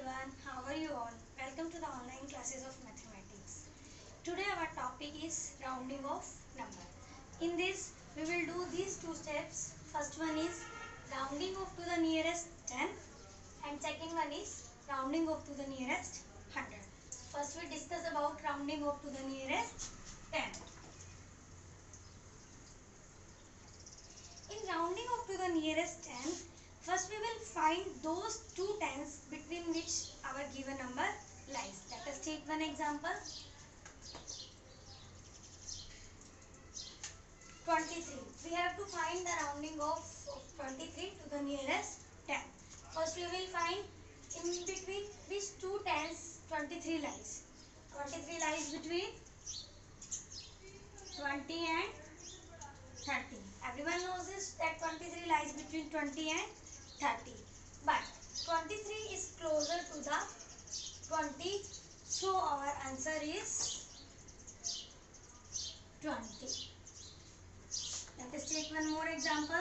everyone, how are you all? Welcome to the online classes of mathematics. Today our topic is rounding of number. In this we will do these two steps. First one is rounding off to the nearest 10 and second one is rounding off to the nearest 100. First we discuss about rounding off to the nearest 10. In rounding off to the nearest 10, first we will find those two tens between which our given number lies. Let us take one example. 23. We have to find the rounding of 23 to the nearest 10. First we will find in between which two tens 23 lies. 23 lies between 20 and 30. Everyone knows this, that 23 lies between 20 and 30. But 23 is closer to the 20. So our answer is 20. Let us take one more example.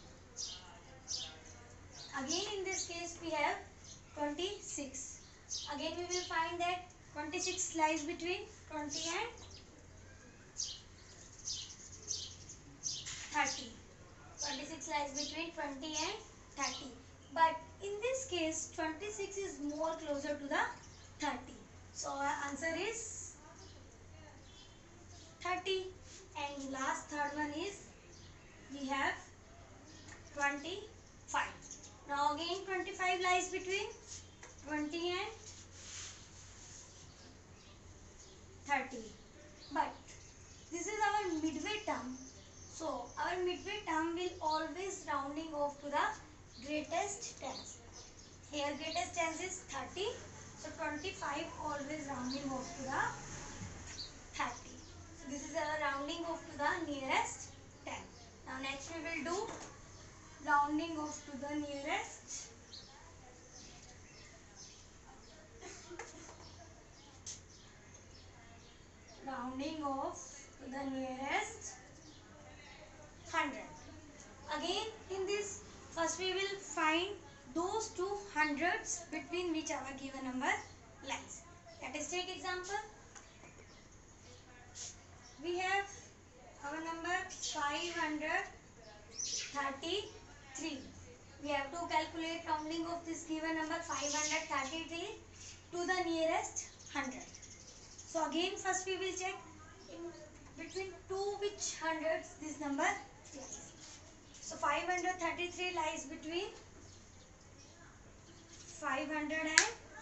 Again in this case we have 26. Again we will find that 26 lies between 20 and 30. 26 lies between 20 and 30. But in this case 26 is more closer to the 30. So our answer is 30. And last third one is we have 25. Now again 25 lies between 20 and 30. But this is our midway term. So our midway term will always rounding off to the greatest tens. Here greatest tens is 30. So 25 always rounding off to the 30. So this is our rounding off to the nearest 10. Now next we will do rounding off to the nearest rounding off to the nearest 100. Again in this first we will find those two hundreds between which our given number lies. Let us take example. We have our number 533. We have to calculate rounding of this given number 533 to the nearest 100. So again first we will check in between two which hundreds this number lies. So 533 lies between 500 and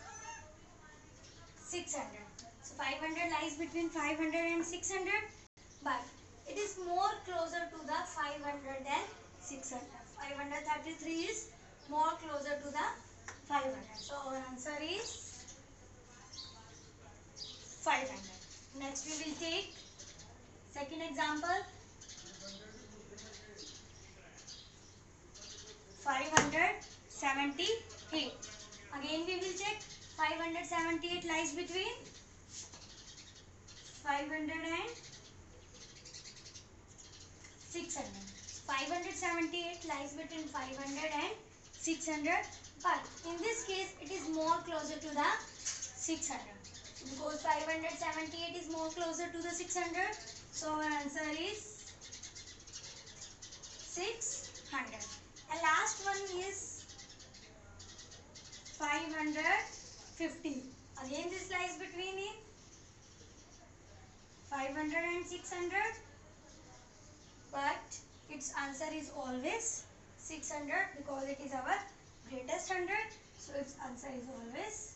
600. So 500 lies between 500 and 600, but it is more closer to the 500 than 600. 533 is more closer to the 500. So our answer is 500. Next we will take second example. 578. Again we will check 578 lies between 500 and 600. 578 lies between 500 and 600, but in this case it is more closer to the 600. Because 578 is more closer to the 600, so our answer is 600. And last one is 550. Again this lies between 500 and 600, but its answer is always 600 because it is our greatest 100. So its answer is always